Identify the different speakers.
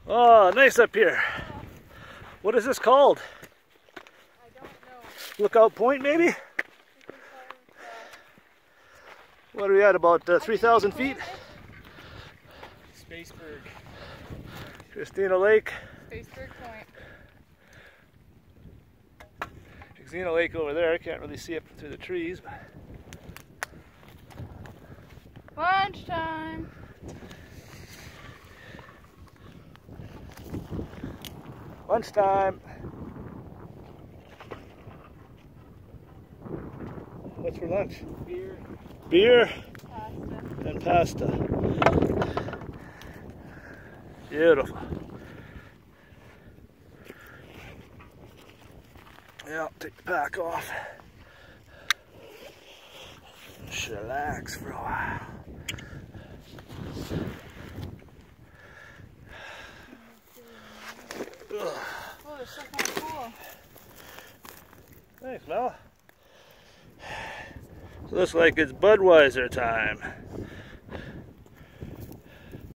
Speaker 1: Oh, nice up here. What is this called?
Speaker 2: I don't know.
Speaker 1: Lookout Point, maybe? What are we at, about 3,000 feet?
Speaker 3: Spaceberg.
Speaker 1: Christina Lake.
Speaker 2: Spaceberg Point.
Speaker 1: Xena Lake over there. I can't really see it through the trees. But...
Speaker 2: Lunchtime.
Speaker 1: Lunchtime. What's for lunch?
Speaker 3: Beer.
Speaker 1: Beer
Speaker 2: Pasta.
Speaker 1: and pasta. Beautiful. Yeah, I'll take the pack off. Just relax for a while.
Speaker 2: Oh, there's stuff on the pool.
Speaker 1: Thanks, Mel. Looks like it's Budweiser time.